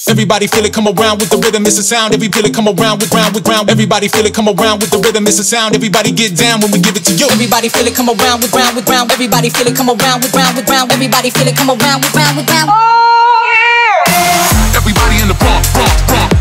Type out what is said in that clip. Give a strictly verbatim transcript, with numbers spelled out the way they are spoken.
Everybody feel it, come around with the rhythm, it's a sound. Every feel it, come around with round with round. Everybody feel it, come around with the rhythm, it's a sound. Everybody get down when we give it to you. Everybody feel it, come around with round with round. Everybody feel it, come around with round with round. Everybody feel it, come around with round with round. Everybody in the bump, bump, bump.